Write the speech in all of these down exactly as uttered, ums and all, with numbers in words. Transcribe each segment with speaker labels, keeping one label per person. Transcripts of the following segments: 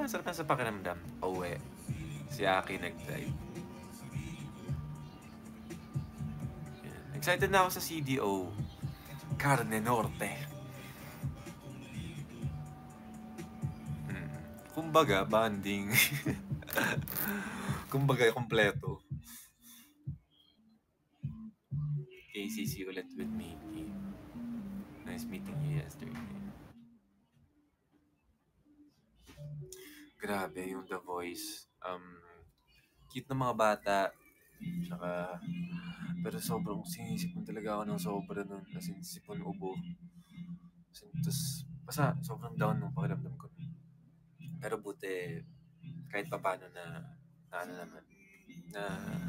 Speaker 1: masarap na sa pakiramdam. Uwi. Si Aki nag-drive. Yan. Excited na ako sa C D O. Carne Norte. Mm. Kumbaga, banding. Kumbaga, kompleto. K C C ulit with me. Nice meeting you yesterday. Grabe yung The Voice. Um, cute ng mga bata. Tsaka, pero sobrang sinisipon talaga ako ng sobra nun. As in, sipon ubo. As in, tas, basta sobrang down ng pakiramdam ko. Pero buti, kahit pa paano na, na ano naman, na,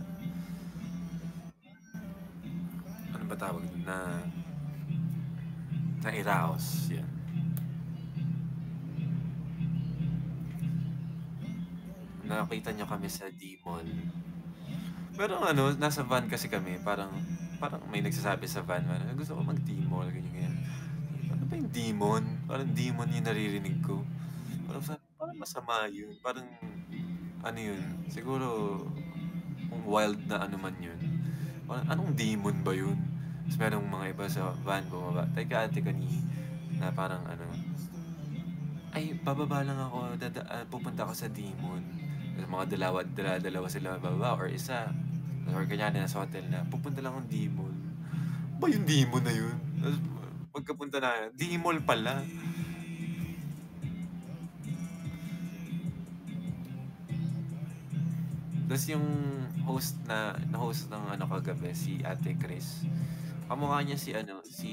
Speaker 1: ano ba tawag dun? Na, na iraos. Yan. Nakita nyo kami sa D-Mall. Pero ano, nasa van kasi kami, parang, parang may nagsasabi sa van, man, gusto ko mag-D-Mall, ganyan, ganyan. Ano ba yung demon? Parang demon yung naririnig ko. Parang, sa- parang masama yun. Parang, ano yun, siguro, kung wild na ano man yun. Parang, anong demon ba yun? Tapos merong mga iba sa van bumaba. Teka, ate kani, na parang ano, ay, bababa lang ako, dada, ah, pupunta ako sa demon. Tapos mga dalawa, dala, dalawa sila bababa, or isa. Or kanya na nasa hotel na, pupunta lang akong demon. Ba yung demon na yun? Tapos, pagkapunta na, demon pala. Tapos yung host na, na host ng ano kagabi, si Ate Chris. Kamukha niya si ano, si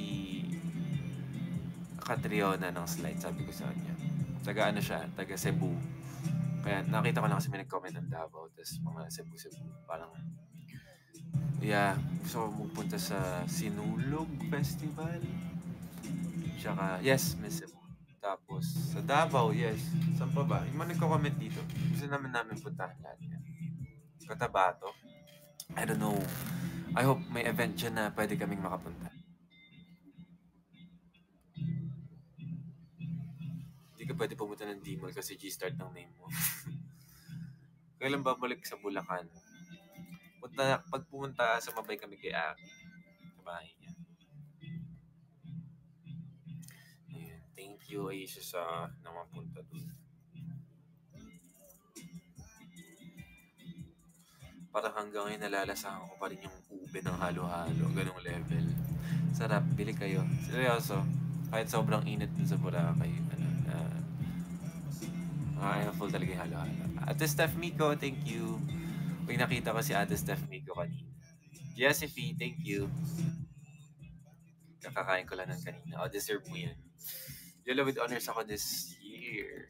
Speaker 1: Catriona ng slide, sabi ko sa kanya. Taga ano siya, taga Cebu. Kaya nakita ko lang kasi may nag-comment ng Davao, tapos mga Cebu-Cebu. Parang, yeah, gusto ko magpunta sa Sinulog Festival. Tsaka, yes, Miss Cebu. Tapos, sa Davao, yes. Saan pa ba? Yung mga nagko-comment dito. Gusto naman namin puntahan lahat yan. Cotabato. I don't know. I hope may event dyan na pwede kaming makapunta. Hindi ka pwede pumunta ng D-Mall kasi G-start ng name mo. Kailan babalik sa Bulacan? Punta, pag pumunta, sumabay kami kay Aki. Sa bahay niya. Ayan. Thank you, Aisha, sa naman punta doon. Parang hanggang ngayon nalalasahan ko pa rin yung ube ng halo-halo. Ganong level. Sarap. Bili kayo. Seryoso. Kahit sobrang init dun sa Boracay. Ano, uh, makakaya-full talaga yung halo-halo. Ate Steph Miko, thank you. May nakita ko si Ate Steph Miko kanina. Jessify, thank you. Kakakain ko lang ng kanina. O, deserve mo yan. Yellow with honors ako this year.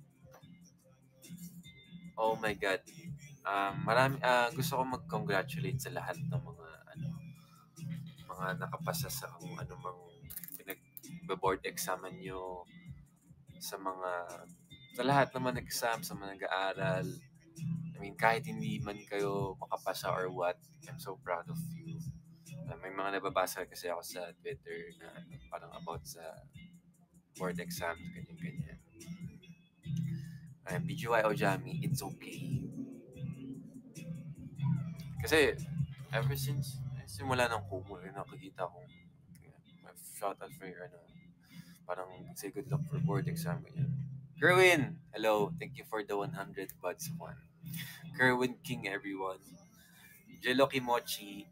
Speaker 1: Oh my God. Um, marami, ah, gusto ko mag-congratulate sa lahat ng mga ano, mga nakapasa sa kung ano mang pinag-board exam nyo, sa mga, sa lahat naman exam, sa mga nag-aaral. I mean, kahit hindi man kayo makapasa or what, I'm so proud of you. Uh, may mga nababasa kasi ako sa Twitter na ano, parang about sa board exams, ganyan-ganyan. Uh, B G Y O Jami, it's okay. Kasi, ever since, simula ng Kumu, eh, nakikita kong, uh, shout out for your, ano, parang say good luck for board exam, ganyan. Kerwin, hello, thank you for the one hundred buds one. Kerwin King, everyone. Gelo Kimochi.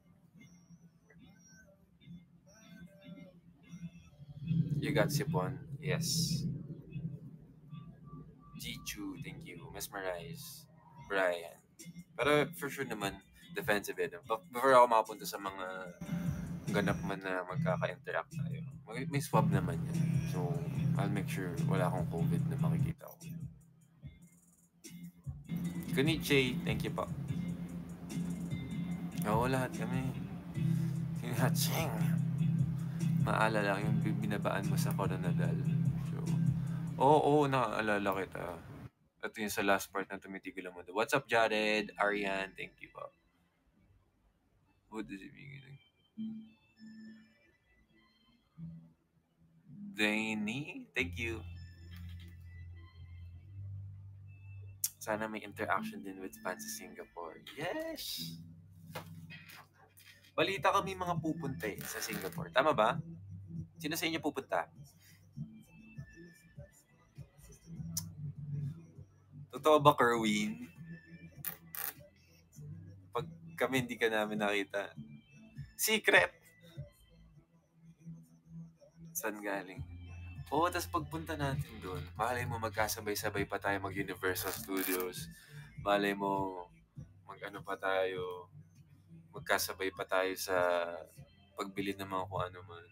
Speaker 1: You got Sipon, yes. Jichu, thank you. Mesmerize. Brian. Pero for sure naman, defensive eh. No? Before ako makapunta sa mga ganap man na magkaka-interact tayo, may, may swab naman yan. So, I'll make sure wala akong COVID na makikita ko. Kunichi, thank you pa. Oo, lahat kami. Sinaching. Maalala yung binabaan mo sa Coronadal. So, oo, oo, nakaalala kita. Ito yung sa last part na tumitigil ang mundo. What's up, Jared? Arian, thank you po. What is it beginning? Danny, thank you. Sana may interaction din with fans sa Singapore. Yes! Balita kami mga pupunta eh, sa Singapore. Tama ba? Sino sa inyo pupunta? Totoo ba, Kerwin? Pag kami hindi ka namin nakita. Secret! Saan galing? Oo, tapos pagpunta natin doon, malay mo magkasabay-sabay pa tayo mag-Universal Studios. Malay mo mag-ano pa tayo, magkasabay pa tayo sa pagbili ng mga kung ano man.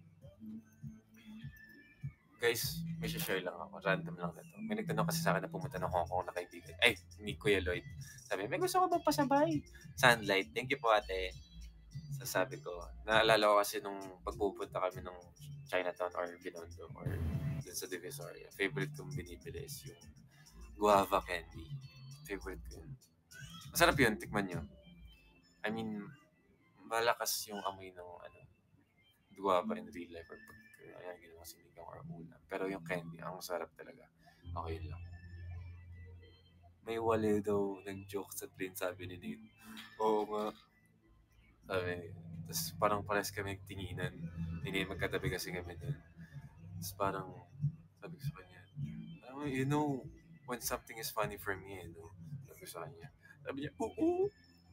Speaker 1: Guys, may share lang ako. Random lang na to. May nagtanong kasi sa akin na pumunta ng Hong Kong na kaibigan. Ay, ni Kuya Lloyd. Sabi, may gusto ko bang pasabay? Sunlight. Thank you po, ate. Sasabi ko, naalala ko kasi nung pagpupunta kami ng Chinatown or Binondo or dun sa Divisoria, favorite kong binibili is yung guava candy. Favorite ko yun. Masarap yun, tikman nyo. I mean, malakas yung amoy ng ano, guava in real life or pag ayan, ginawa sinigang or ulam. Pero yung candy, ang sarap talaga. Okay lang. May wale daw nag-joke sa plane, sabi ni Nate. Oo nga. Sabi, tapos parang pares kami tinginan. Hindi magkatabi kasi kami doon. Tapos parang, sabi ko sa kanya, alam mo, you know, when something is funny for me, you know, sabi ko sa kanya. Sabi niya, oo.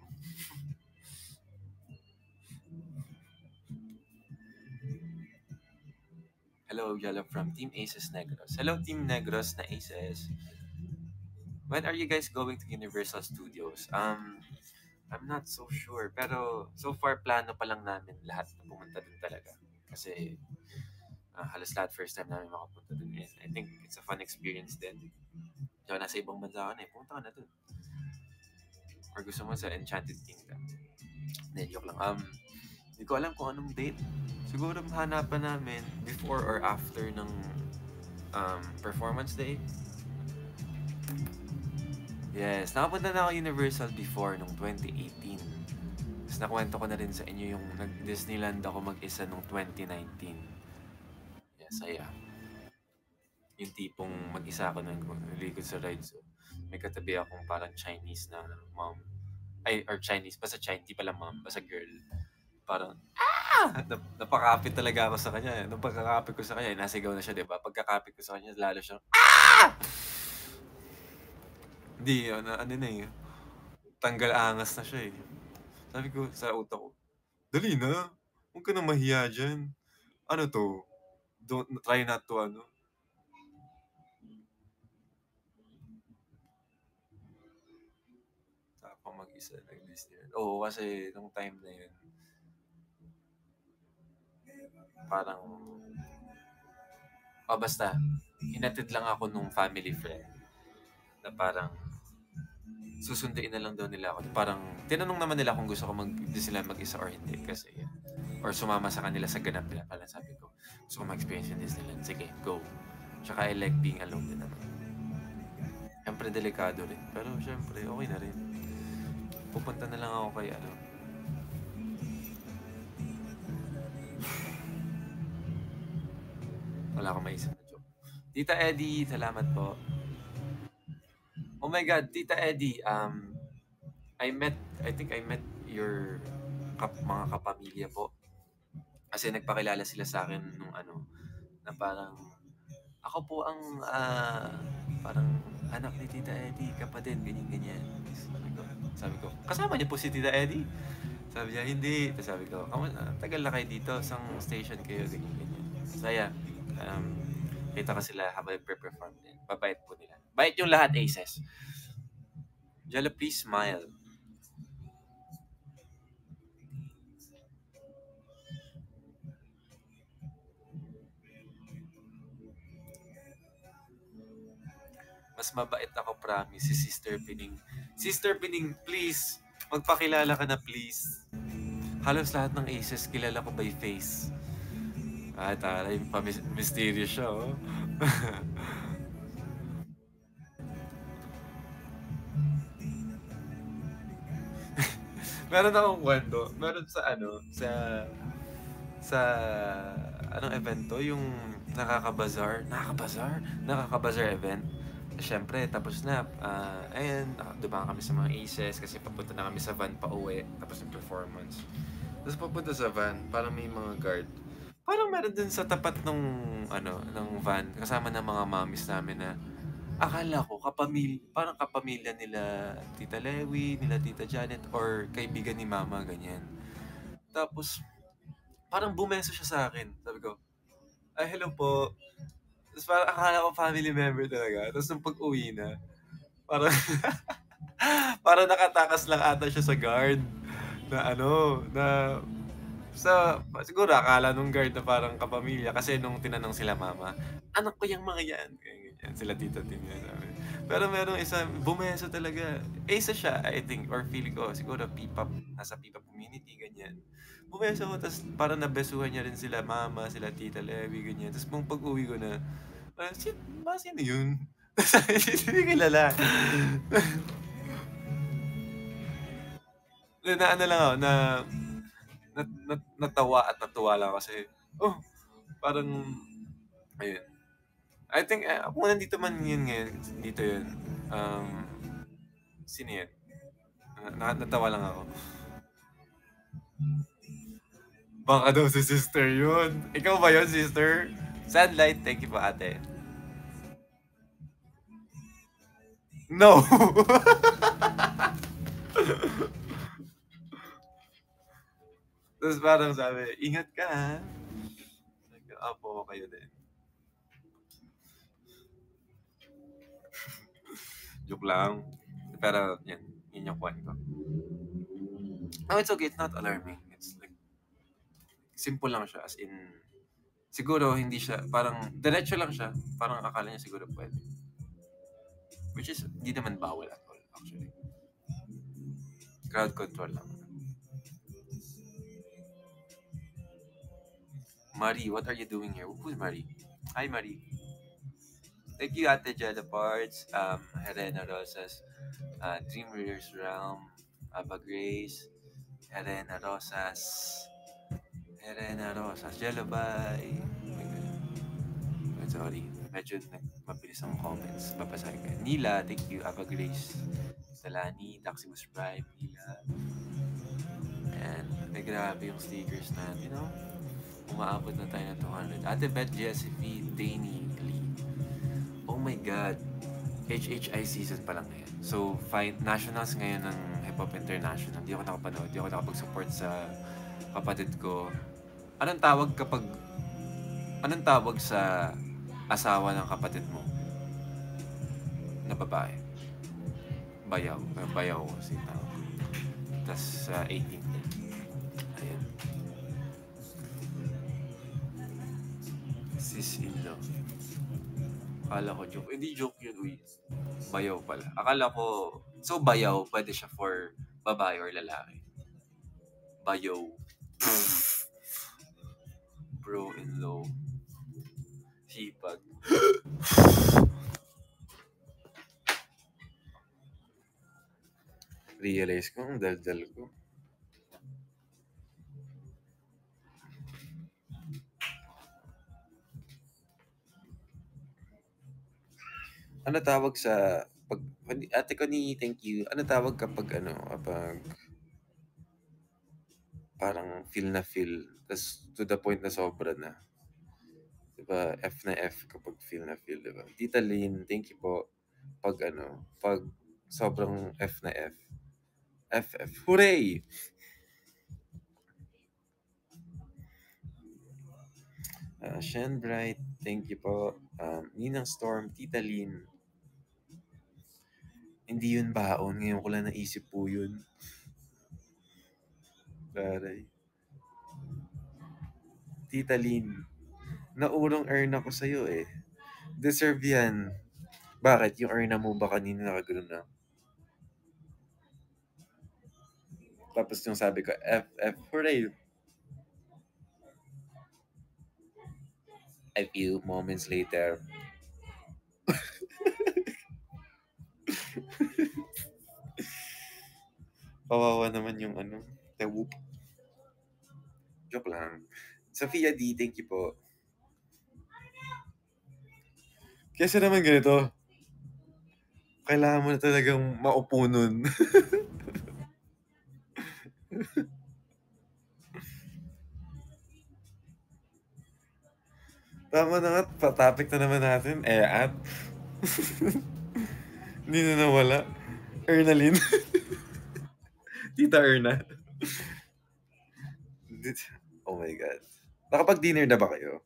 Speaker 1: Hello, Gelo from Team Aces Negros. Hello, Team Negros na Aces. When are you guys going to Universal Studios? Um, I'm not so sure. Pero so far, plano pa lang namin lahat na pumunta dun talaga. Kasi uh, halos lahat first time namin makapunta dun. And I think it's a fun experience din. So, nasa ibang bansa ka na eh. Pumunta ka na dun. Or gusto mo sa Enchanted Kingdom. Hindi, joke lang. Um, hindi ko alam kung anong date. Siguro hanapan namin before or after ng um, performance day. Yes, nakapunta na ako Universal before nung twenty eighteen. Tapos nakwento ko na rin sa inyo yung nag-Disneyland ako mag-isa nung twenty nineteen. Yes, saya. Yung tipong mag-isa ako nang lilikod sa ride. So, may katabi akong parang Chinese na mom. Ay, or Chinese. Basta Chinese, di pala mom. Basta girl. Parang, ah! Nap- napakapit talaga ako sa kanya. Nung pagkakapit ko sa kanya, nasigaw na siya, di ba? Pagkakapit ko sa kanya, lalo siyang, ah! Hindi, ano, ano na eh. Tanggal angas na siya eh. Sabi ko sa utak ko, dali na. Huwag ka na mahiya dyan. Ano to? Don't, try not to ano. Tapang mag-isa nag-Disneyland. Oo, kasi nung time na yun, parang, oh basta, hinatid lang ako nung family friend na parang susunduin na lang daw nila ako. Parang, tinanong naman nila kung gusto ko mag-Disneyland mag-isa or hindi. Kasi, yeah. Or sumama sa kanila sa ganap nila. Parang sabi ko, gusto ko mag-experience yung Disneyland. Sige, go. Tsaka I like being alone din naman. Siyempre, delikado rin. Pero siyempre, okay na rin. Pupunta na lang ako kay ano. Wala akong maisip na joke. Tita Eddie, salamat po. Oh my God, Tita Eddie, um, I met, I think I met your kap, mga kapamilya po. Kasi nagpakilala sila sa akin nung ano, na parang, ako po ang, ah, parang anak ni Tita Eddie, ka pa din, ganyan-ganyan. Sabi ko, sabi ko, kasama niyo po si Tita Eddie? Sabi niya, hindi. Tapos sabi ko, kamu, ah, tagal na kayo dito, isang station kayo, ganyan-ganyan. Saya, um, kita ka sila habang pre-perform din. Babait po nila. Bait yung lahat, aces. Jello, please smile. Mas mabait ako, promise, si Sister Pining. Sister Pining, please, magpakilala ka na, please. Halos lahat ng aces kilala ko by face. Ah, taray, pa-mysterious siya, oh. Meron akong kwento. Meron sa ano, sa sa anong event to? Yung nakaka-bazaar. Nakaka-bazaar? Nakaka-bazaar event. siyempre tapos na, ah, ayan, naka dumaan kami sa mga Aces kasi papunta na kami sa van pauwi tapos ng performance. Tapos papunta sa van, parang may mga guard. Parang meron dun sa tapat nung ano, ng van kasama ng mga mommies namin na akala ko kapamil parang kapamilya nila Tita Lewi, nila Tita Janet or kaibigan ni mama, ganyan. Tapos parang bumeso siya sa akin. Sabi ko, "Ay, hello po." Tapos parang akala ko family member talaga. Tapos nung pag-uwi na, parang parang nakatakas lang ata siya sa guard na ano, na sa siguro akala nung guard na parang kapamilya kasi nung tinanong sila mama, "Anak ko yang mga yan." Ganyan, ganyan. Sila tita Tin yun sabi. Pero merong isa, bumeso talaga. Eh, isa siya, I think, or feeling ko, siguro P-pop, nasa P-pop community, ganyan. Bumeso ko, tapos parang nabesuhan niya rin sila mama, sila tita Levi, ganyan. Tapos nung pag-uwi ko na, parang, "Shit, ba, sino yun?" Sabi, hindi kilala. na, na ano lang ako, na, na, na, natawa at natuwa lang kasi, oh, parang, ayun. I think, uh, kung nandito man yun ngayon, dito yun, um, sino yun? Na, na, natawa lang ako. Baka daw si sister yun. Ikaw ba yun, sister? Sunlight, thank you po, ate. No! Tapos parang sabi, ingat ka ha. Sabi ko, Apo, kayo din. Joke lang. Pero, yan. Yun yung point ko. No, it's okay. It's not alarming. It's like, simple lang siya. As in, siguro hindi siya, parang, diretso lang siya. Parang akala niya siguro pwede. Which is, di naman bawal at all, actually. Crowd control lang. Marie, what are you doing here? Who's Marie? Hi, Marie. Thank you, Ate Jella Parts, um, Helena Rosas, uh, Dream Readers Realm, Aba Grace, Helena Rosas, Helena Rosas, Jello Bye. Oh my God. I'm sorry. Medyo nag mabilis ang comments. Babasahin ko. Nila, thank you. Aba Grace. Salani, Taximus Prime, Nila. And, ay grabe yung stickers natin, no? Umaabot na tayo ng two hundred. Ate Beth Josephine Danny Lee. Oh my God. H H I season pa lang ngayon. So, fine, nationals ngayon ng Hip Hop International. Di ako nakapanood. Di ako nakapag-support sa kapatid ko. Anong tawag kapag... Anong tawag sa asawa ng kapatid mo na babae? Bayaw. Uh, bayaw kasi tawag. Tapos sa uh, eighteen. Ayan. Sis-in-law. Akala ko joke. Hindi joke yun, uy. Bayaw pala. Akala ko... So, bayaw, pwede siya for babae or lalaki. Bayaw. Bro-in-law. Hipag. Realize ko, ang daldal ko. Ano tawag sa pag ate ko ni thank you. Ano tawag kapag ano, kapag parang feel na feel tas to the point na sobra na. 'Di ba? F na F kapag feel na feel, 'di ba? Tita Lynn, thank you po. Pag ano, pag sobrang F na F. F F. Hooray! Uh, Shen Bright, thank you po. Um, Ninang Storm, Tita Lynn. Hindi yun baon. Ngayon ko lang naisip po yun. Taray. Tita Lynn, naurong earn ako sa'yo eh. Deserve yan. Bakit? Yung earn mo ba kanina nakagano'n na? Tapos yung sabi ko, F, F, hooray. A few moments later, kawawa naman yung ano, the whoop. Joke lang. Sophia D, thank you po. Kesa naman ganito, Kailangan mo na talagang maupo nun. Tama na nga, pa-topic na naman natin, eh, at hindi na nawala. Ernalyn. Tita Erna. Oh my God. Nakapag-dinner na ba kayo?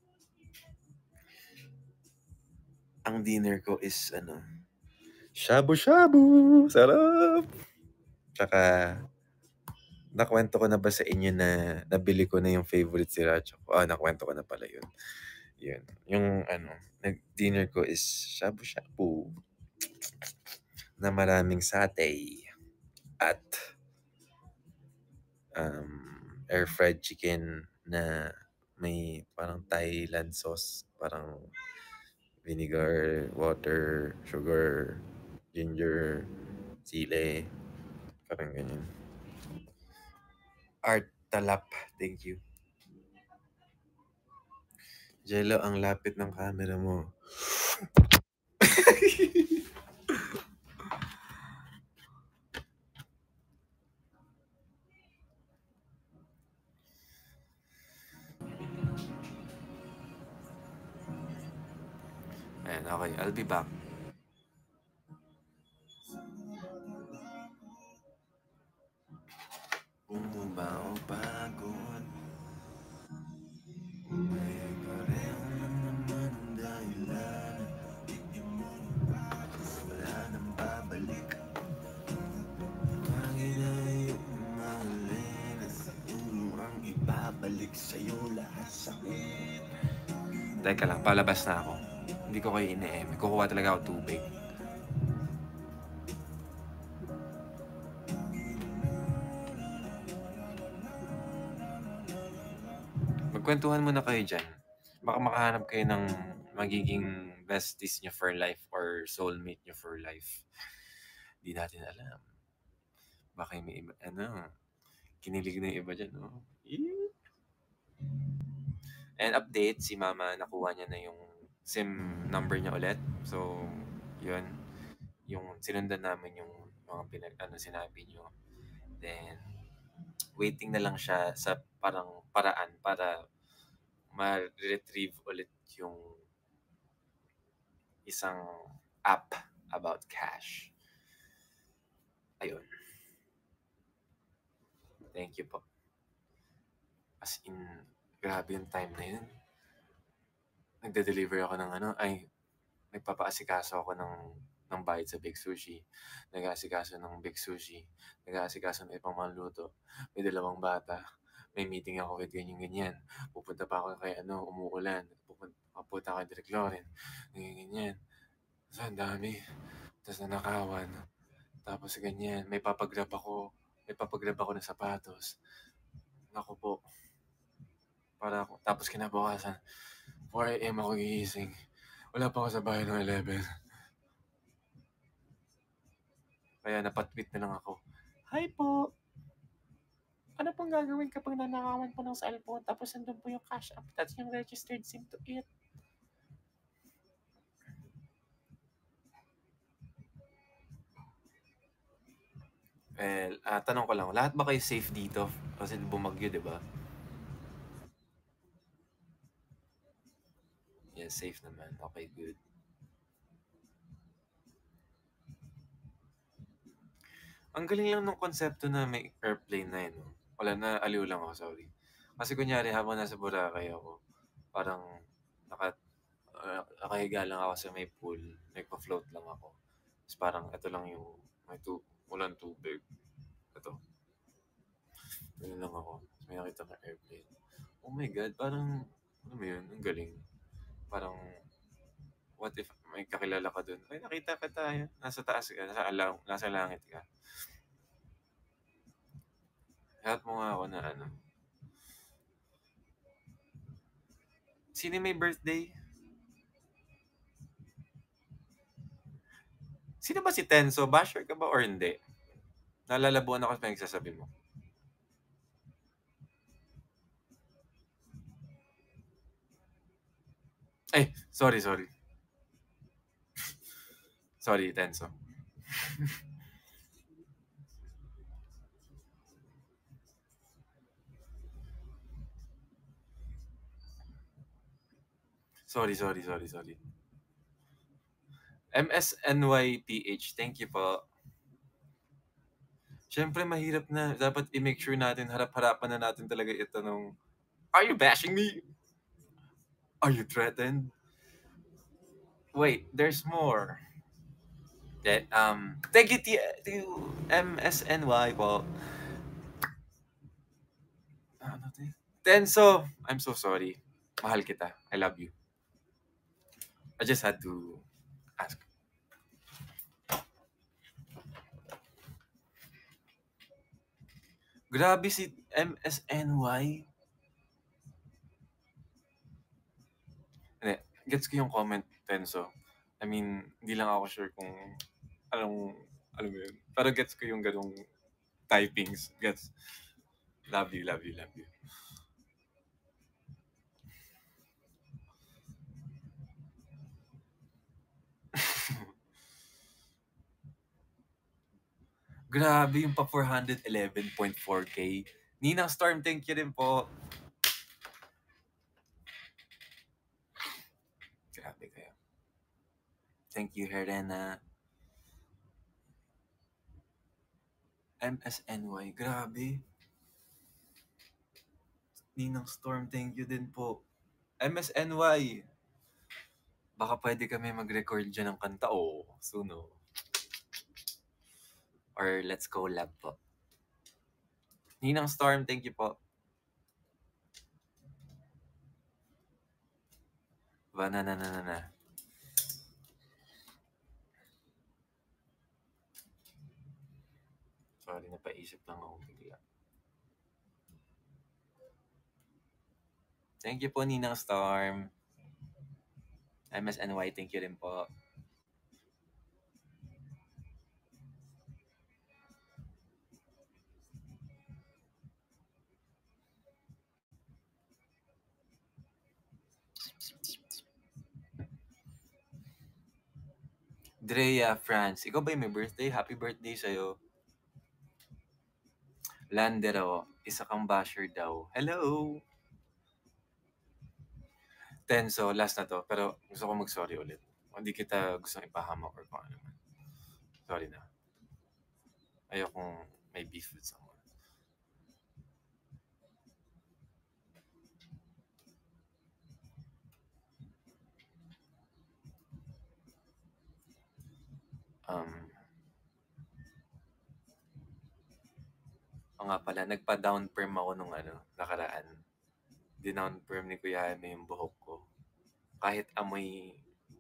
Speaker 1: Ang dinner ko is ano, shabu-shabu! Sarap! Tsaka, nakwento ko na ba sa inyo na nabili ko na yung favorite sriracha ko? Ah, nakwento ko na pala yun. Yun. Yung ano, nag-dinner ko is shabu-shabu na maraming satay at um, air-fried chicken na may parang Thailand sauce, parang vinegar, water, sugar, ginger, sile, parang ganyan. Art Talap, thank you. Jello, ang lapit ng camera mo. Ayan, okay. I'll be back. Bumaba o pagod, may pareho lang naman ang dahilan. Wala nang babalik. Hangin ay umahalin at siguro ang ibabalik sa'yo lahat sakit. Teka lang, palabas na ako. Hindi ko kayo ine-em. Kukuha talaga ako tubig. Magkwentuhan muna kayo dyan. Baka makahanap kayo ng magiging besties nyo for life or soulmate nyo for life. Di natin alam. Baka may iba, ano, kinilig na yung iba dyan, no? Eee. And update, si mama, nakuha niya na yung SIM number niya ulit. So, yun. Yung sinundan namin yung mga pinag, ano, sinabi niyo. Then, waiting na lang siya sa parang paraan para ma-retrieve ulit yung isang app about cash. Ayun. Thank you po. As in, grabe yung time na yun. Nagde-deliver ako ng ano, ay, nagpapaasikaso ako ng ng bayad sa Big Sushi. Nag-aasikaso ng Big Sushi. Nag-aasikaso ng ibang mga luto. May dalawang bata. May meeting ako with ganyan-ganyan. Pupunta pa ako kay ano, umuulan. Pupunta, pupunta ako kay Direk Loren. Ganyan-ganyan. So, ang dami. Tapos nanakawan. Tapos ganyan. May papagrab ako. May papagrab ako ng sapatos. Naku po. Para ako. Tapos kinabukasan, four a.m. ako gigising. Wala pa ako sa bahay ng eleven. Kaya napatweet na lang ako. Hi po! Ano pong gagawin kapag nanakawan po ng cellphone tapos nandun po yung cash app that's yung registered SIM to it? Well, ah, tanong ko lang, lahat ba kayo safe dito? Kasi bumagyo, di ba? Yes, safe naman. Okay, good. Ang galing lang ng konsepto na may airplane na yun. No? Wala na, aliw lang ako, sorry. Kasi kunyari, habang nasa Boracay ako, parang naka, uh, nakahiga lang ako sa may pool, nagpa-float lang ako. Tapos parang ito lang yung, may tu walang tubig. Ito, ganun lang ako. Tapos may nakita ng airplane. Oh my God, parang, ano mo yun, ang galing. Parang, what if may kakilala ka dun? Ay, nakita ka tayo. Nasa taas ka, nasa, alam, nasa langit ka. Help mo nga ako na ano. Sino may birthday? Sino ba si Tenso? Basher ka ba or hindi? Nalalabuan ako sa pinagsasabi mo. Ay, sorry, sorry. Sorry, Tenso. Sorry, sorry, sorry, sorry. M S N Y P H, thank you po. Siyempre mahirap na. Dapat i-make sure natin, harap-harapan na natin talaga ito nung, are you bashing me? Are you threatened? Wait, there's more. That, um, thank you to, to M S N Y po. Ano to eh? Tenso, I'm so sorry. Mahal kita. I love you. I just had to ask. Grabe si M S N Y. Hindi, gets ko yung comment, Tenso. I mean, hindi lang ako sure kung anong, alam mo yun. Pero gets ko yung ganong typings. Gets. Love you, love you, love you. Grabe yung pa four eleven point four K. Ninang Storm, thank you din po. Grabe kayo. Thank you, Herena. M S N Y, grabe. Ninang Storm, thank you din po. M S N Y, baka pwede kami mag-record dyan ng kanta o oh, suno. Or let's collab po. Ninang Storm, thank you po. Banana na na na. Sorry, napaisip lang ako bigla. Thank you po, Ninang Storm. M S N Y, thank you rin po. Drea France, ikaw ba yung may birthday? Happy birthday sa'yo. Landero, isa kang basher daw. Hello! Tenso, last na to. Pero gusto ko mag-sorry ulit. Hindi kita gustong ipahamak or kung ano man. Sorry na. Ayokong may beef with someone. Um, o nga pala, nagpa-down perm ako nung ano, nakaraan. Dinown perm ni Kuya Jaime yung buhok ko. Kahit amoy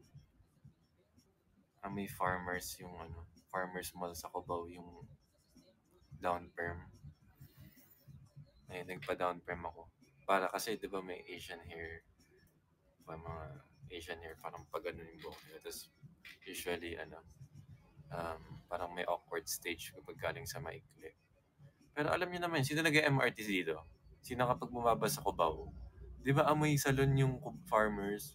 Speaker 1: amoy farmers yung ano, farmers mall sa Cubao yung down perm. Ay, nagpa-down perm ako. Para kasi, di ba may Asian hair, ba mga Asian hair, parang pag ano yung buhok nila. Tapos, usually, ano, um, parang may awkward stage kapag galing sa maikli. Pero alam niyo naman, sino nag-M R T dito? Sino kapag bumaba sa Cubao? Di ba amoy salon yung farmers?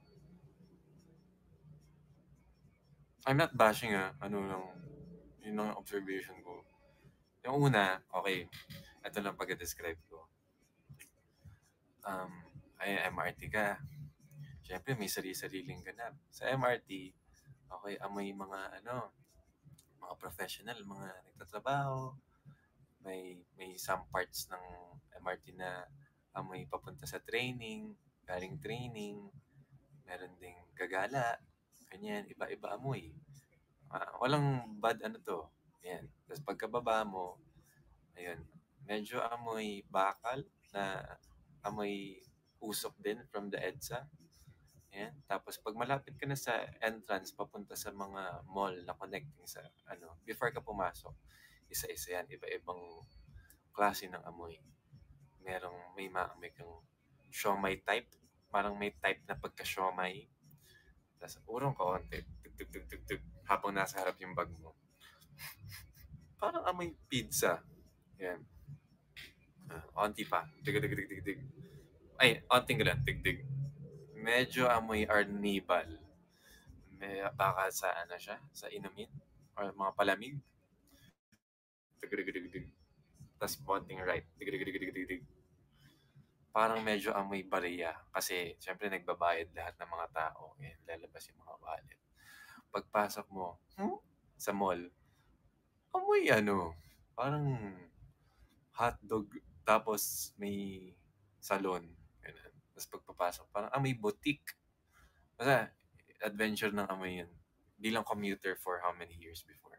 Speaker 1: I'm not bashing ah. Ano lang, yun ang observation ko. Yung una, okay, ito lang pag-describe ko. Um, ay, M R T ka. Siyempre, may sarili-sariling ganap. Sa M R T, okay, amoy mga ano, mga professional, mga nagtatrabaho. May may some parts ng M R T na amoy papunta sa training, galing training. Meron ding gagala, ganyan, iba-iba amoy. Ah, walang bad ano to. Yan. Tapos pagkababa mo, ayun, medyo amoy bakal na amoy usok din from the EDSA. Ayan. Tapos pag malapit ka na sa entrance papunta sa mga mall na connecting sa ano, before ka pumasok, isa-isa yan, iba-ibang klase ng amoy. Merong may maamoy kang siomay type, parang may type na pagka-siomay. Tapos urong kaunti, tug tug tug tug tug, habang nasa harap yung bag mo. Parang amoy pizza. Yan. Uh, onti pa. Tig tig tig tig tig. Ay, onting lang, tig tig. Medyo amoy arnibal. May baka sa ano siya, sa inumin. or mga palamig. Tig-rig-rig-rig. Tas konting right. Tig-rig-rig-rig-rig. Parang medyo amoy barya kasi siyempre nagbabayad lahat ng mga tao, eh, lalabas yung mga wallet. Pagpasok mo, hmm, sa mall, amoy ano, parang hotdog tapos may salon, gano'n. Tas pagpapasok parang amoy boutique. Basta adventure ng amoy yun. Bilang commuter for how many years before.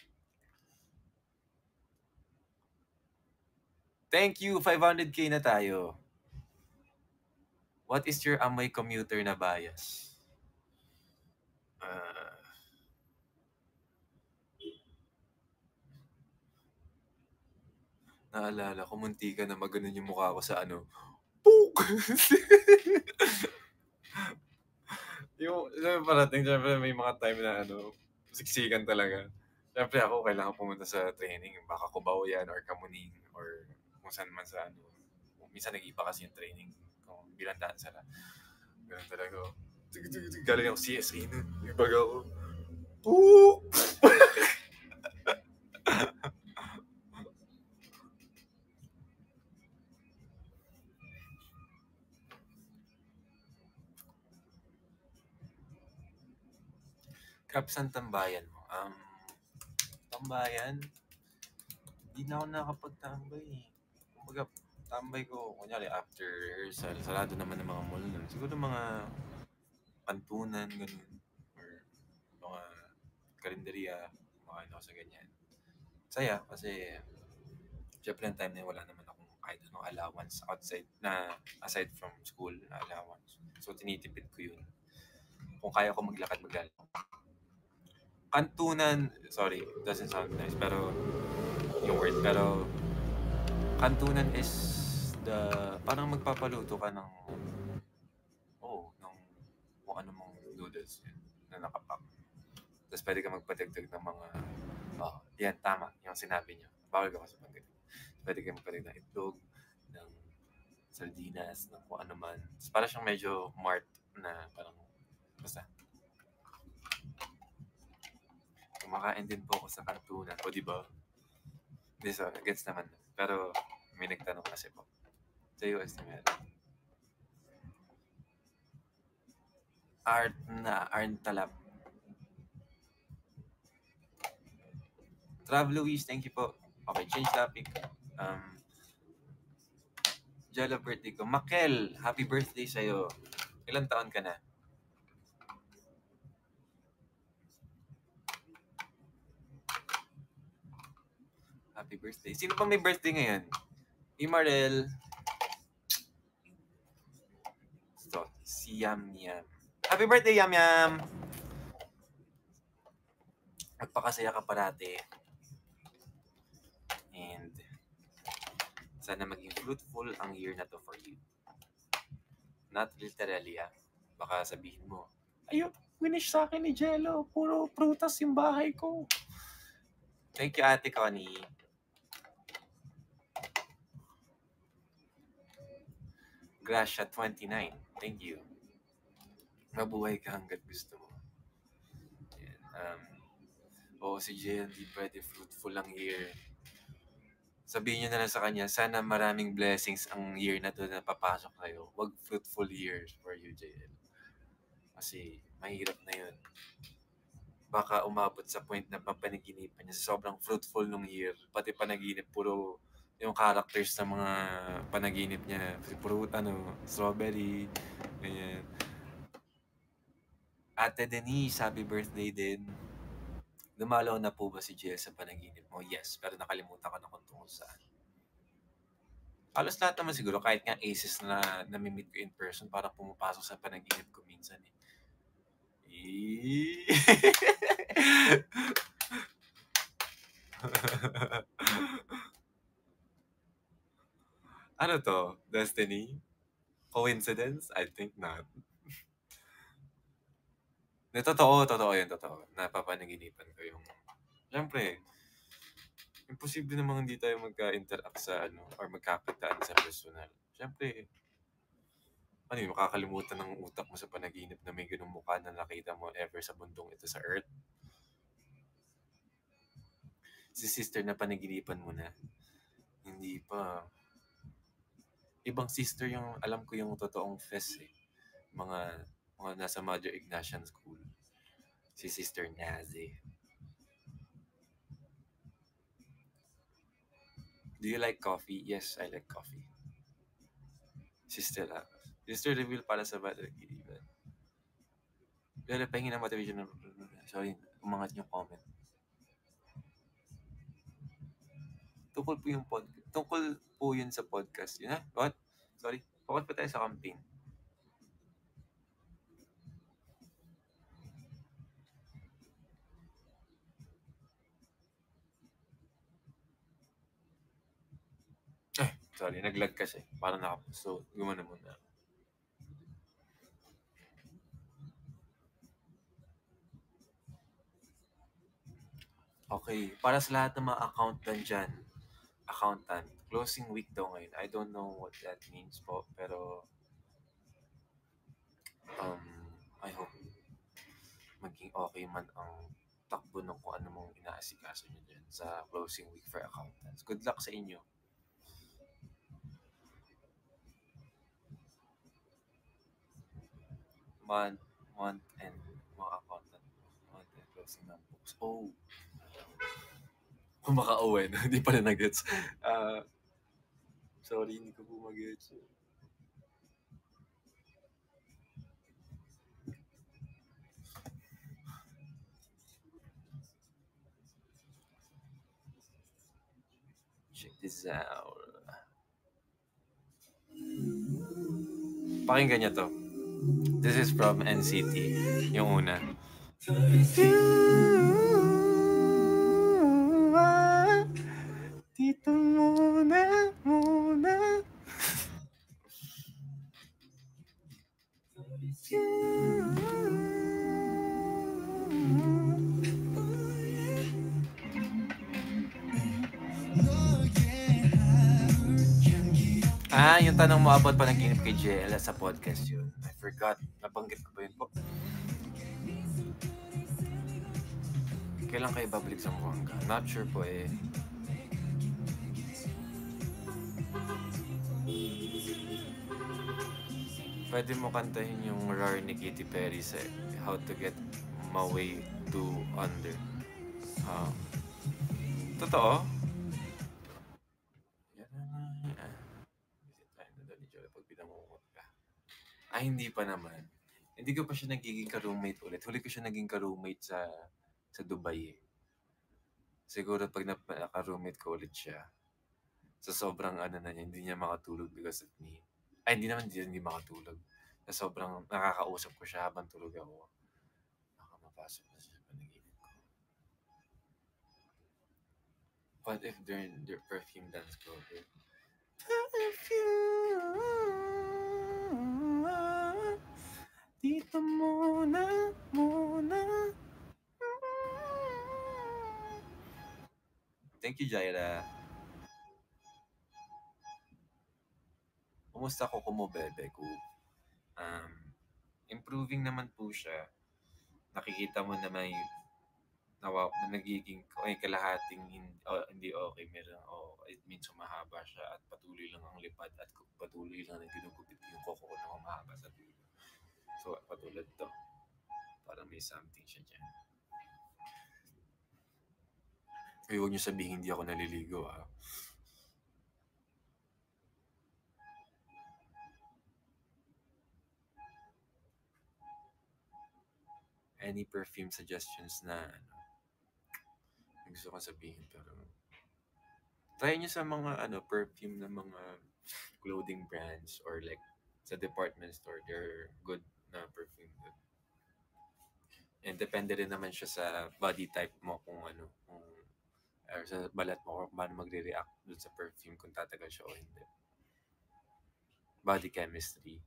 Speaker 1: Thank you, five hundred k na tayo. What is your amoy commuter na bias? Ah, naalala ko munti ka na maganon yung mukha ko sa ano, Pook! Yung siyempre parating siyempre may mga time na ano, siksikan talaga. Siyempre ako kailangan pumunta sa training, baka Cubao yan or Kamuning or kung saan man sa ano. Minsan nag-iba kasi yung training kung bilang dancer. Ganun talaga. Tig- tig- tig- Galing ako C S A nun. Yung baga ako, Pook! Crap, saan tambayan mo? Um, tambayan? Hindi na ako nakakapagtambay eh. Kumbaga, tambay ko, kunyari after rehearsal, sarado naman ng mga mall nun. Siguro mga pantunan, ganun. Or mga karinderya, mga ano sa ganyan. Saya kasi syempre yung time na yun, wala naman akong kahit anong allowance outside na aside from school na allowance. So tinitipid ko yun. Kung kaya ko maglakad, maglalakad. Kantunan, sorry, doesn't sound nice, pero yung word, pero kantunan is the, parang magpapaluto ka ng, oh, ng kung ano mong noodles yun, na nakapak. Tapos pwede ka magpadagdag ng mga, oh, yan, tama, yung sinabi niyo. Bawal ka kasi pag pwede ka magpadagdag ng itlog, ng sardinas, ng kung ano man. Tapos para siyang medyo mart na parang, basta, kumakain din po ako sa kantunan. O, di ba? Hindi, so, gets naman. Pero, may nagtanong kasi po. Sa U S na meron. Art na, Art Talap. Trav Luis, thank you po. Okay, change topic. Um, Jello birthday ko. Makel, happy birthday sa'yo. Ilang taon ka na? Happy birthday. Sino pa may birthday ngayon? Imarel. So, si Yam Yam. Happy birthday, Yam Yam! Magpakasaya ka parati. And sana maging fruitful ang year na to for you. Not literally, ah. Baka sabihin mo, ayun, finish sa akin ni Jello. Puro prutas yung bahay ko. Thank you, Ate Connie. Gracia twenty-nine. Thank you. Mabuhay ka hanggat gusto mo. Yan. Um, Oo, si Jello, di pwede fruitful ang year. Sabihin nyo na lang sa kanya, sana maraming blessings ang year na to na papasok kayo. Wag fruitful years for you, J L. Kasi mahirap na yun. Baka umabot sa point na papanaginipan niya sa sobrang fruitful nung year. Pati panaginip, puro yung characters sa mga panaginip niya. Puro, ano, strawberry, ganyan. Ate Denise, happy birthday din. Dumalaw na po ba si Jill sa panaginip mo? Yes, pero nakalimutan ko na kung tungkol saan. Halos lahat naman siguro, kahit nga aces na nami-meet ko in person, parang pumapasok sa panaginip ko minsan eh. Eh. Ano to? Destiny? Coincidence? I think not. Na totoo, totoo yun, totoo. Napapanaginipan ko yung... Siyempre, imposible namang hindi tayo magka-interact sa ano, or magkakitaan sa personal. Siyempre, ano yun, makakalimutan ng utak mo sa panaginip na may ganung mukha na nakita mo ever sa bundong ito sa Earth. Si sister na panaginipan mo na? Hindi pa. Ibang sister yung alam ko yung totoong fest eh. Mga mga nasa Mother Ignatian School. Si Sister Nazi. Do you like coffee? Yes, I like coffee. Sister, ah. Sister reveal para sa Mother Ignatian. Pero pahingi ng motivation. Sorry, umangat yung comment. Tungkol po yung pod tungkol po yun sa podcast. Yun, ha? What? Sorry. Focus pa tayo sa campaign. Eh, sorry. Nag-lag kasi. Parang naka... So, gumana muna. Okay. Para sa lahat ng mga accountant dyan. Accountant. Closing week daw ngayon. I don't know what that means po. Pero, um, I hope maging okay man ang takbo ng kung ano mong inaasikaso nyo dyan sa closing week for accountants. Good luck sa inyo. Month, month and mga accountant. Month and closing ng books. Oh, kung makauwi na. Hindi pa na nag-gets. Ah, sorry, hindi ko po mag-gets. Check this out. Pakinggan niyo to. This is from N C T. Yung una. Dito muna, muna. Ah, yung tanong mo about panaginip kay J L sa podcast yun. I forgot. Nabanggit ko ba yun po? Kailan kayo babalik sa Buanga? Not sure po eh. Pwede mo kantahin yung rare ni Katy Perry sa How to Get My Way to Under. Ah, totoo? Yan na. Ah, visit tayo na doon ni Jola pag pinamumot ka. Ah, hindi pa naman. Hindi ko pa siya nagiging ka-roommate ulit. Huli ko siya naging ka-roommate sa sa Dubai eh. Siguro pag naka-roommate ko ulit siya, sa sobrang ano na niya, hindi niya makatulog because of me. Ay, hindi naman hindi, hindi makatulog. Sa sobrang nakakausap ko siya habang tulog ako. Baka mapasok na siya sa panaginip ko. What if their, their perfume dance cover? Perfume, dito muna, muna. Thank you, Jaira. Kumusta ko kumo, bebe ko? Um, improving naman po siya. Nakikita mo na may nawa, nagiging ay kalahating hindi, oh, hindi okay. Meron, oh, it means humahaba siya at patuloy lang ang lipad at patuloy lang na ginugupit yung koko ko na humahaba sa dulo. So, patulad to. Parang may something siya dyan. Ay, huwag niyo sabihin hindi ako naliligo, ah. Any perfume suggestions na ano, gusto ko sabihin pero try niyo sa mga ano perfume na mga clothing brands or like sa department store, they're good na perfume. And depende rin naman siya sa body type mo kung ano, kung or sa balat mo kung paano magre-react dun sa perfume kung tatagal siya o hindi. Body chemistry.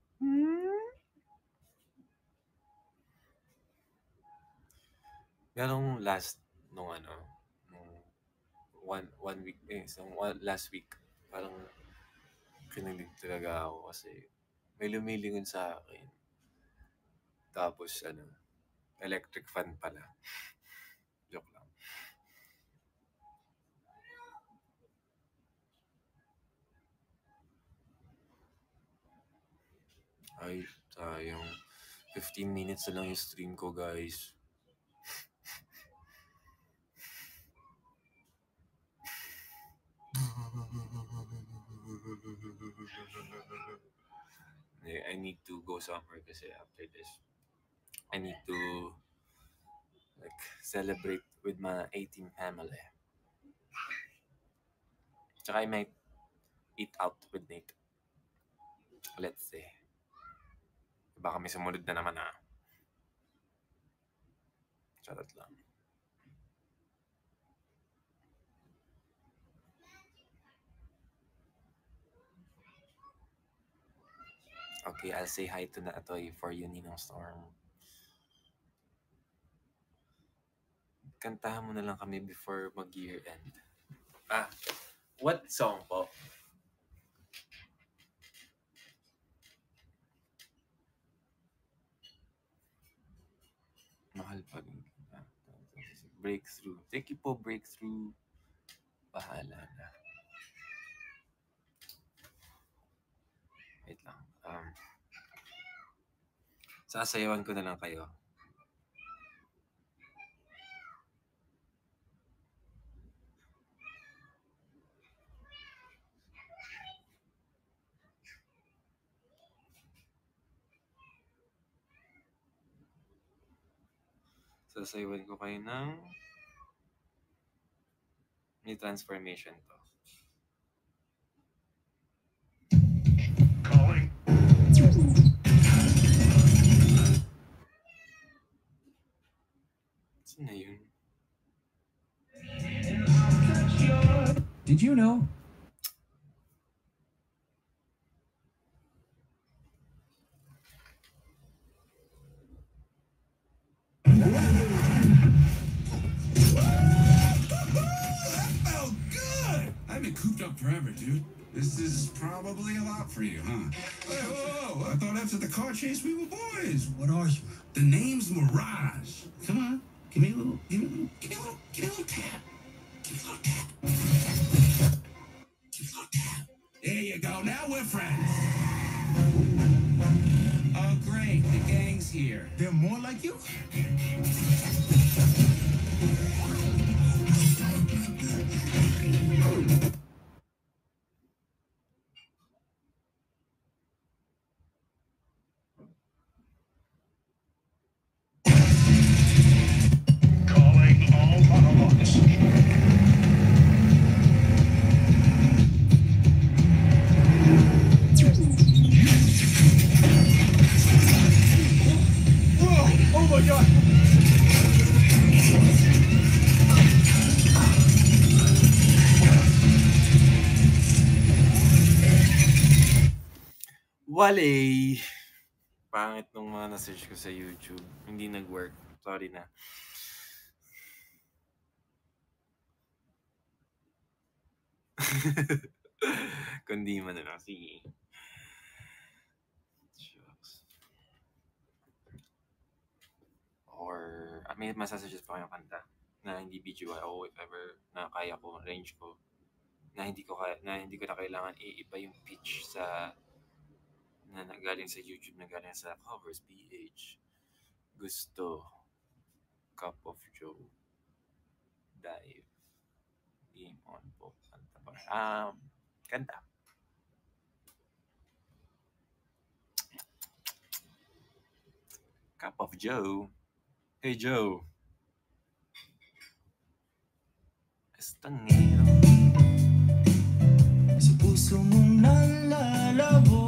Speaker 1: Merong last nung ano, nung one one week eh, so one, last week parang kinilig talaga ako kasi may lumilingon sa akin. Tapos ano, electric fan pala. Joke lang. Ay, sayang. fifteen minutes na lang yung stream ko, guys. I need to go somewhere kasi after this. I need to like celebrate with my eighteen family. Tsaka I might eat out with Nate. Let's see. Baka may sumunod na naman ah. Charot lang. Okay, I'll say hi to Naatoy for you, Ninong Storm. Kantahan mo na lang kami before mag-year end. Ah, what song po? Mahal pa rin. Ah, breakthrough. Thank you po, breakthrough. Bahala na. Wait lang. Um, sasayawan ko na lang kayo. Sasayawan ko kayo ng may transformation to. Saan na yun?
Speaker 2: Did you know?
Speaker 3: I've been cooped up forever, dude. This is probably a lot for you, huh? Hey, whoa, whoa, I thought after the car chase we were boys. What are you? The name's Mirage. Come on, give me a little, give me a little, give me a little, give me a little tap. Give me a little tap. Give me a little tap. There you go, now we're friends. Oh, great, the gang's here. They're more like you?
Speaker 4: Calling all monologues. Whoa! Oh my god!
Speaker 1: Wale! Pangit nung mga na-search ko sa YouTube. Hindi nag-work. Sorry na. Kundi man na lang. Sige. Shucks. Or, ah, may masasuggest pa kayong kanta na hindi B G Y O if ever na kaya ko, range ko, na hindi ko kaya, na hindi ko na kailangan iiba yung pitch sa na nagaling sa YouTube, na galing sa covers P H. Gusto. Cup of Joe. Dive. Game on po. Kanta ba? Um, kanta. Cup of Joe. Hey Joe. Estangero.
Speaker 2: Sa puso mong nalalabo.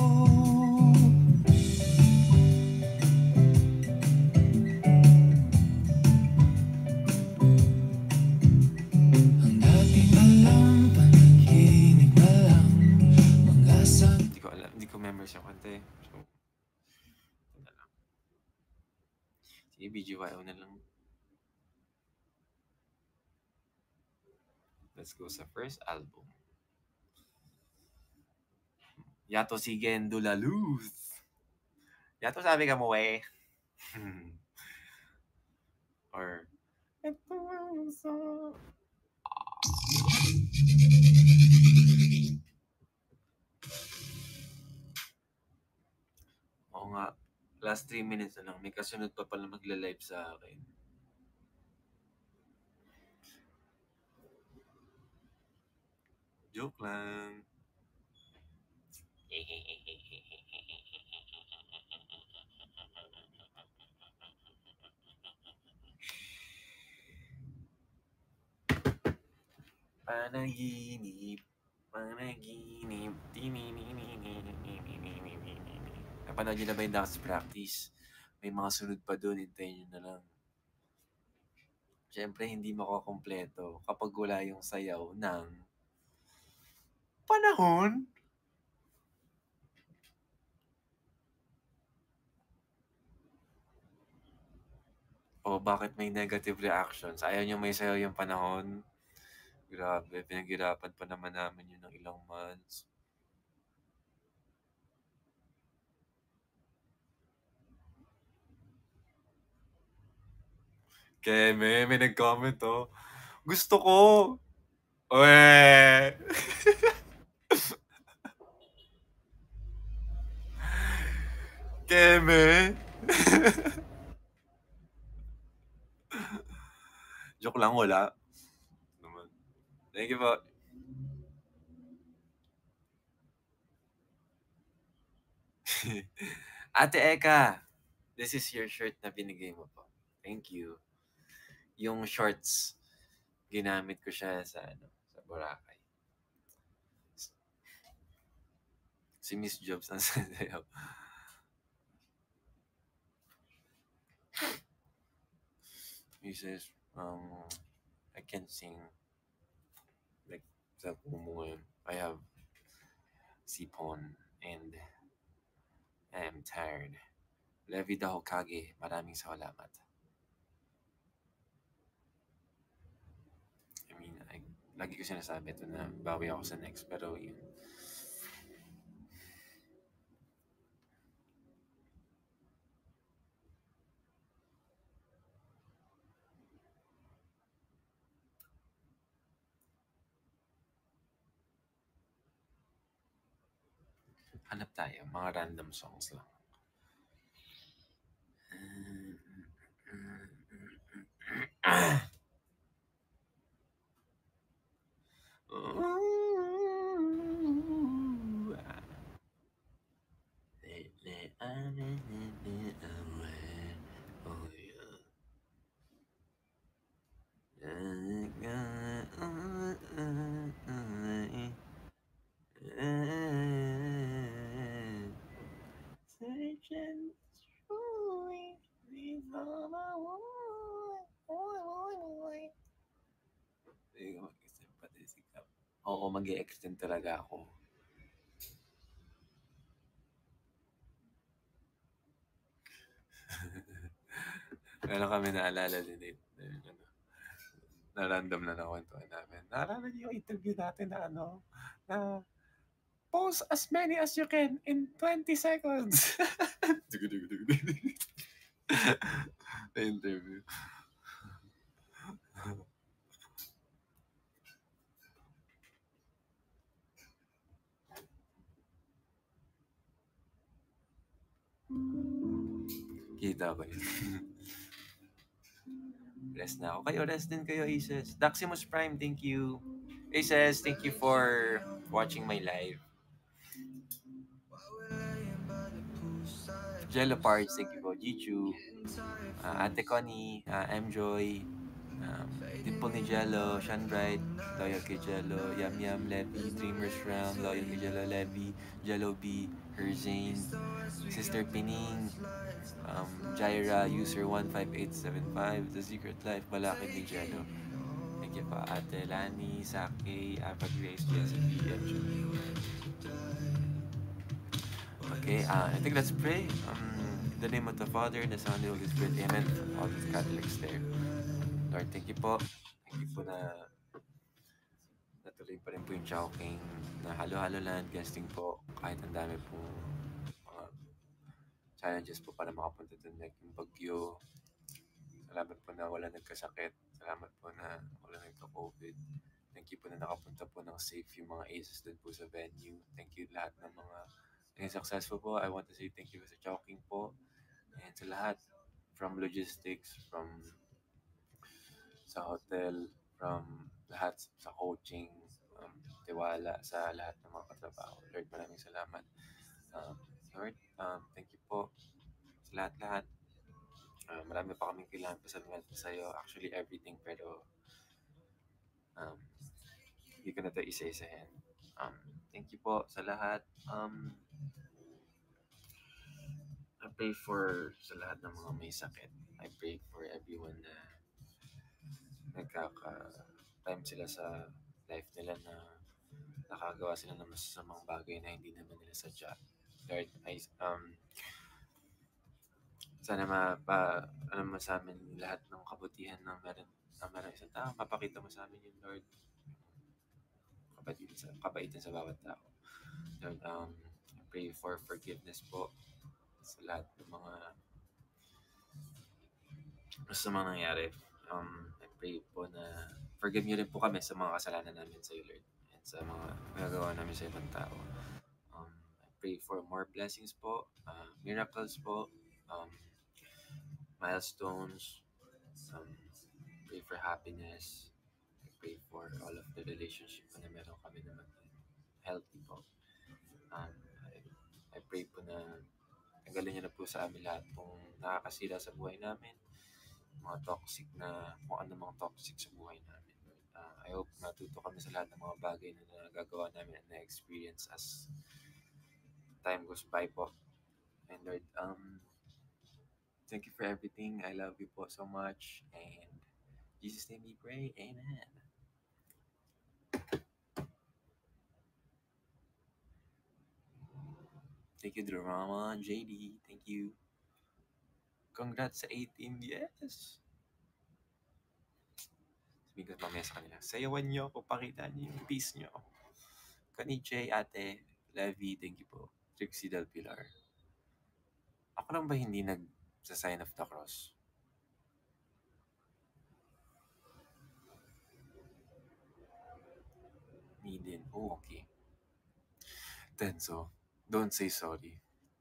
Speaker 2: Ang dating alam, panaginip na lang. Mga sa...
Speaker 1: Hindi ko alam. Hindi ko members yung kanta eh. So, ito na lang. Sige, B G Y O na lang. Let's go sa first album. Yato Sigendo la luz. Yato sabi ka mo eh. Or ito ang sa... Last three minutes na lang. May kasunod pa pala magla-live sa akin. Joke lang. Panaginip, panaginip, tininininininininininini. Napanood niyo na ba yung dance practice? May mga sunod pa dun, hintayin niyo na lang. Siyempre, hindi makukumpleto kapag wala yung sayaw ng panahon. O bakit may negative reactions? Ayaw niyo may sayaw yung panahon? Grabe, pinaghirapan pa naman namin yun ng ilang months. Keme, may nag-comment oh. Gusto ko. Uwe. Keme. Joke lang, wala. Naman. Thank you po. Ate Eka, this is your shirt na binigay mo po. Thank you. Yung shorts, ginamit ko siya sa ano, sa Boracay. Si Miss Jobs ang sasayaw. He says, um, I can sing like sa Kumu ngayon. I have sipon and I am tired. Levi the Hokage, maraming salamat. I mean, I, lagi ko sinasabi ito na bawi ako sa next, pero yun. Hanap tayo, mga random songs lang. Oo, mag-e-extend talaga ako. Meron kami naalala din eh. Ano, na random na nakwentuhan namin. Naalala niyo yung interview natin na ano, na post as many as you can in twenty seconds. Na interview. Kita ko yun. Rest na ako. Kayo, rest din kayo, Aces. Daximus Prime, thank you. Aces, thank you for watching my live. Gelo Parts, thank you po. Jichu. Uh, Ate Connie, uh, M-Joy. Um, Dimple ni Jello, Sean Bright, Loyal kay Jello, Yum Yum, Levy, Dreamers Realm, Loyal kay Jello, Levy, Jello B, Herzane, Sister Pining, um, Jaira, user one five eight seven five, The Secret Life, Balakid ni Jello. Thank you pa, Ate Lani, Saki, Ava Grace, Jessica, M J. Okay, uh, I think let's pray. Um, in the name of the Father, the Son, and the Holy Spirit, Amen. All the Catholics there. Lord, thank you po. Thank you po na natuloy pa rin po yung Chowking na halo-halo land guesting po kahit ang dami po mga challenges po para makapunta dun like yung bagyo. Salamat po na wala nagkasakit. Salamat po na wala nagka-COVID. Thank you po na nakapunta po ng safe yung mga aces dun po sa venue. Thank you lahat ng mga naging successful po. I want to say thank you sa Chowking po. And sa lahat, from logistics, from sa hotel, from lahat sa coaching, um, tiwala sa lahat ng mga katrabaho. Lord, maraming salamat. Um, Lord, um, thank you po sa lahat-lahat. Uh, marami pa kaming kailangan pa sabihin sa iyo. Actually, everything. Pero um, hindi ko na ito isa-isahin. Um, thank you po sa lahat. Um, I pray for sa lahat ng mga may sakit. I pray for everyone na nagkaka-time sila sa life nila na nakagawa sila ng masasamang bagay na hindi naman nila sadya. Lord, I, um, sana mapa, ano mo sa amin lahat ng kabutihan na meron, na meron isang tao. Mapakita mo sa amin yun, Lord. Kabaitan sa, kabaitan sa bawat tao. Lord, um, I pray for forgiveness po sa lahat ng mga masamang nangyari. Um, I pray po na forgive niyo rin po kami sa mga kasalanan namin sa iyo, Lord. And sa mga nagagawa namin sa ibang tao. Um, I pray for more blessings po, uh, miracles po, um, milestones, um, pray for happiness. I pray for all of the relationship na meron kami na maging healthy po. Um, I, I pray po na tanggalin niyo na po sa amin lahat kung nakakasira sa buhay namin, mga toxic na, kung ano mga toxic sa buhay namin. Uh, I hope matuto kami sa lahat ng mga bagay na nagagawa namin at na-experience as time goes by po. And Lord, um, thank you for everything. I love you po so much. And in Jesus' name we pray. Amen. Thank you, Drama. J D, thank you. Congrats sa eighteen. Yes. Sabihin ko mamaya sa kanila. Sayawan nyo ako. Pakita nyo yung peace nyo. Kani J, ate. Levy, thank you po. Trixie Del Pilar. Ako lang ba hindi nag sa sign of the cross? Me din. Oh, okay. Tenso. Don't say sorry.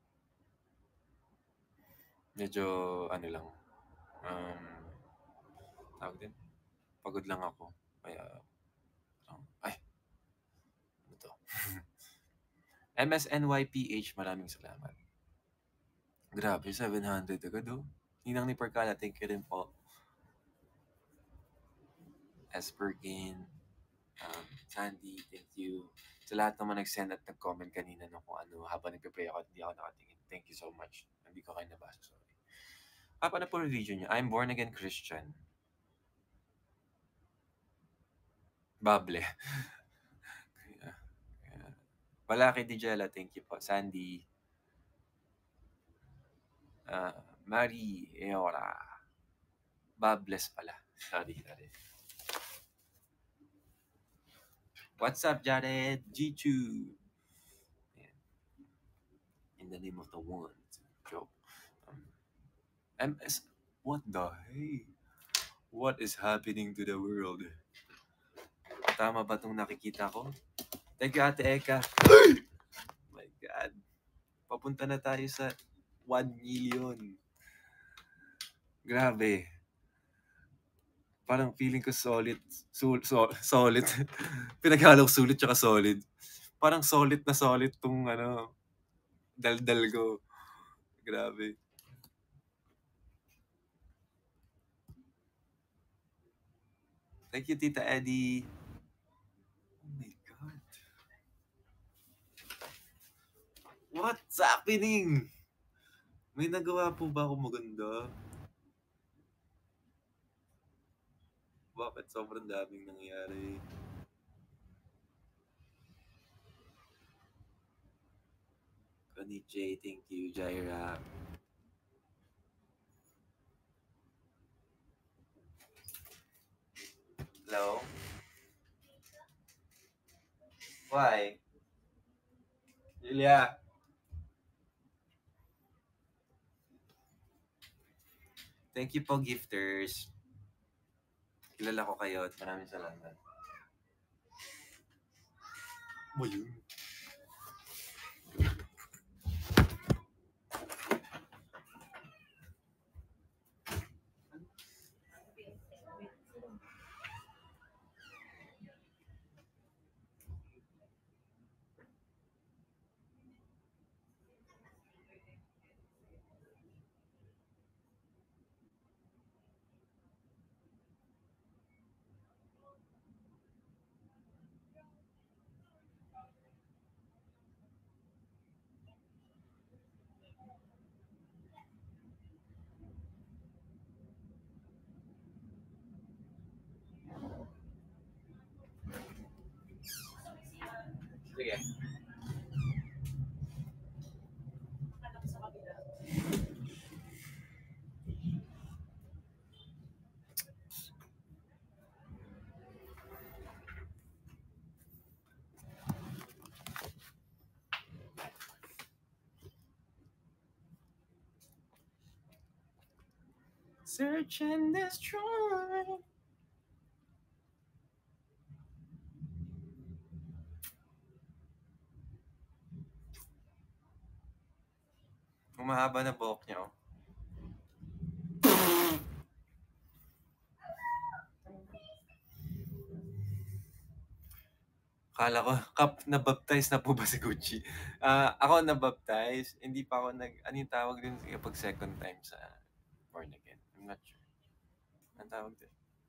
Speaker 1: Medyo, ano lang, um, tawag din, pagod lang ako. Kaya, um, ay, ano to? M S N Y P H, maraming salamat. Grabe, seven hundred agad oh. Ninang ni Percala, thank you rin po. Espergin, um, Sandy, thank you. Sa lahat naman nag-send at nag-comment kanina no, kung ano, habang nagpe-pray ako at hindi ako nakatingin. Thank you so much. Hindi ko kayo nabasa, sorry. Apa na po religion niyo? I'm born again Christian. Bable. Kaya, kaya. Malaki di Jella, thank you po. Sandy. Uh, Marie Eora. Bables pala. Sorry, sorry. What's up, Jared? G-Chu. In the name of the one. Joke. Um, M S. What the hey? What is happening to the world? Tama ba itong nakikita ko? Thank you, Ate Eka. Oh my God. Papunta na tayo sa one million. Grabe. Parang feeling ko solid. Sul, so, solid. Pinaghalong sulit tsaka solid. Parang solid na solid tong ano, daldal ko. Grabe. Thank you, Tita Eddie. Oh my God. What's happening? May nagawa po ba ako maganda? Bakit sobrang daming nangyari? Kani J, thank you, Jaira. Hello? Why? Julia? Thank you po, gifters. Kilala ko kayo at maraming salamat. Mo yun? Search and destroy. Humahaba na buhok niya, oh. Akala ko, kap, nabaptize na po ba si Gucci? Ah, ako nabaptize, hindi pa ako nag, ano yung tawag din kapag second time sa born again? I'm not sure. Anong tawag din?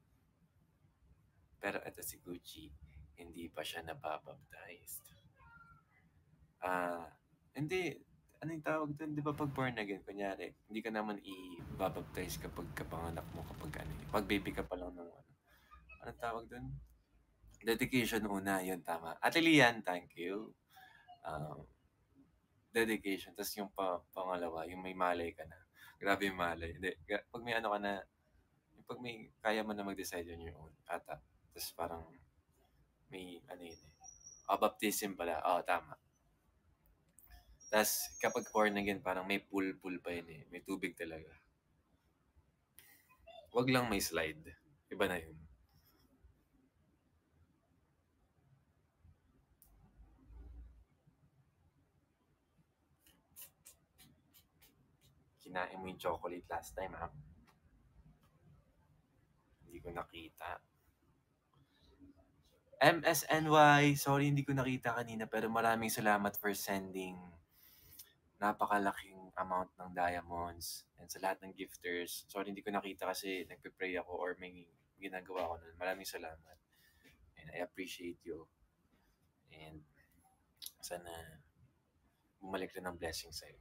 Speaker 1: Pero ito si Gucci, hindi pa siya nababaptized. Ah, hindi, ano yung tawag doon? Di ba pag born again, kunyari, hindi ka naman i-baptize kapag kapanganak mo, kapag ano, pag baby ka pa lang ng ano. Anong tawag doon? Dedication una, yun tama. Ate Lian, thank you. Um, dedication. Tapos yung pa, pangalawa, yung may malay ka na. Grabe yung malay. Hindi, gra- pag may ano ka na, yung pag may kaya mo na mag-decide on your own, ata. Tapos parang may ano yun eh. Oh, baptism pala. Oo, oh, tama. Tapos kapag born again, parang may pool-pool pa yun eh. May tubig talaga. Wag lang may slide. Iba na yun. Kinain mo yung chocolate last time, ha? Hindi ko nakita. M S N Y, sorry hindi ko nakita kanina pero maraming salamat for sending napakalaking amount ng diamonds and sa lahat ng gifters. Sorry hindi ko nakita kasi nagpe-pray ako or may ginagawa ko nun. Maraming salamat. And I appreciate you. And sana bumalik rin ng blessing sa'yo.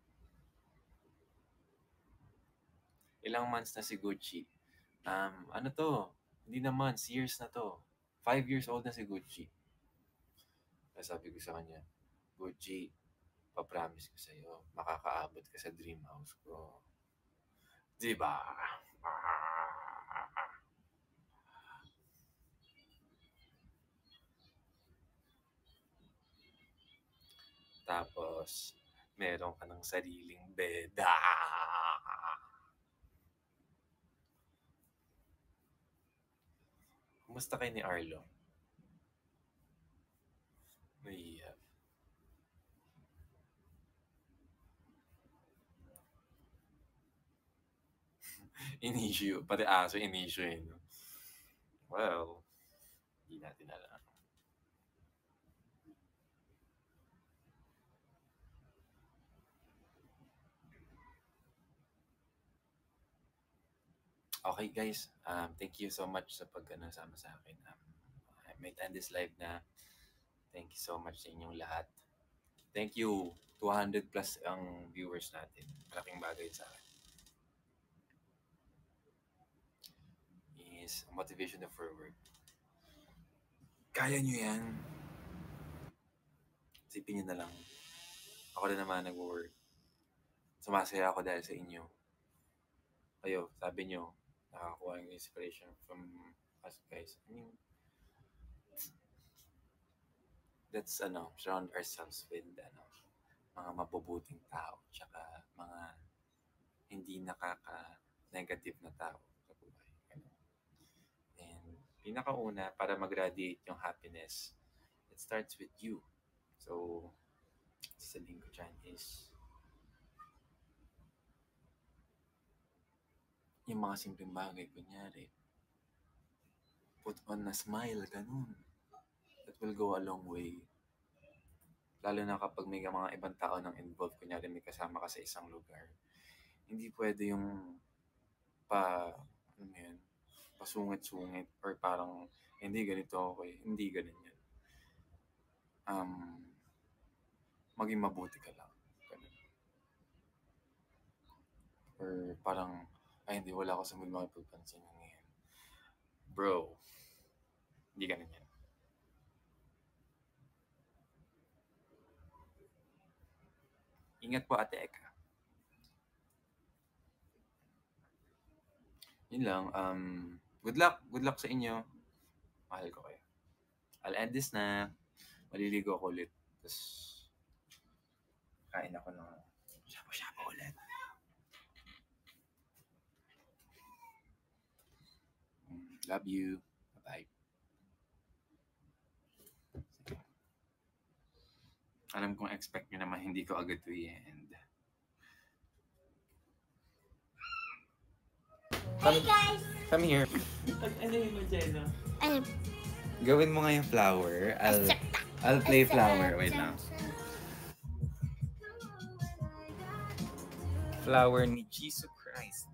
Speaker 1: Ilang months na si Gucci? Um, ano to? Hindi na months, years na to. Five years old na si Gucci. Kaya sabi ko sa kanya, Gucci, papromise ko sa'yo, makakaabot ka sa dream house ko. Diba? Tapos, meron ka ng sariling beda. Kumusta kayo ni Arlo? Naiiyak. In-issue. Pati aso in-issue eh. No? Well, hindi natin alam. Okay guys, um, thank you so much sa pag-sama sa akin. Um, I might end this live na. Thank you so much sa inyong lahat. Thank you. two hundred plus ang viewers natin. Malaking bagay sa akin. Is motivation of forward. Kaya nyo yan. Isipin nyo na lang. Ako na naman nag-work. Sumasaya ako dahil sa inyo. Kayo, sabi nyo, nakakuha ng inspiration from us guys. I mean, let's ano, surround ourselves with ano, mga mabubuting tao. Tsaka mga hindi nakaka-negative na tao sa buhay. Ano. And pinakauna, para mag-radiate yung happiness, it starts with you. So, sasabihin ko dyan is, yung mga simpleng bagay, kunyari, put on a smile, ganun. That will go a long way. Lalo na kapag may mga ibang tao nang involved, kunyari may kasama ka sa isang lugar. Hindi pwede yung pa, ano yan, pasungit-sungit or parang, hindi ganito ako eh, hindi ganun yan. Um, maging mabuti ka lang. Ganun. Or parang, ay hindi, wala ako sa mood makipagpansin ngayon. Bro, hindi ganun yan. Ingat po Ate Eka. Yun lang. Um, good luck. Good luck sa inyo. Mahal ko kayo. I'll end this na. Maliligo ako ulit. Tapos, kain ako ng shabu-shabu ulit. Love you. Bye-bye. Alam kong expect nyo naman hindi ko agad to i-end.
Speaker 5: Hey guys!
Speaker 1: Come here.
Speaker 6: Ano yung Mageno?
Speaker 5: Ano?
Speaker 1: Gawin mo nga yung flower. I'll, I'll play flower. Wait lang. Flower ni Jesus Christ.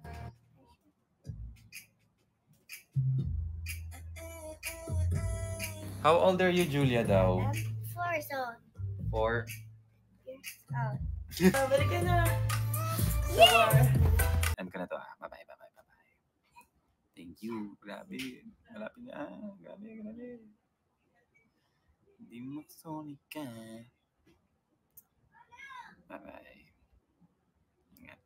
Speaker 1: How old are you, Julia, daw?
Speaker 5: I'm four years old.
Speaker 1: Four?
Speaker 5: Years old.
Speaker 6: Ah, balik ka na.
Speaker 5: Yay!
Speaker 1: End ko na to ah. Bye-bye, bye-bye, bye-bye. Thank you. Grabe. Malapit na. Ah, grabe, grabe. Hindi mo sonic ka. Bye-bye. Ingat.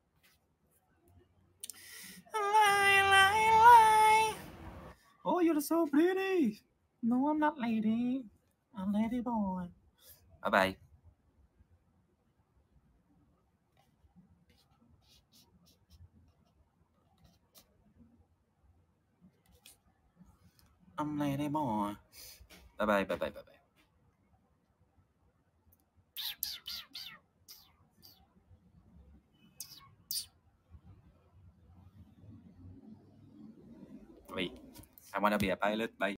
Speaker 1: Lie, lie, lie. Oh, you're so pretty. No, I'm not lady. I'm lady boy. Bye-bye. I'm lady boy. Bye-bye, bye-bye, bye-bye. Wait. I wanna be a pilot. Bye.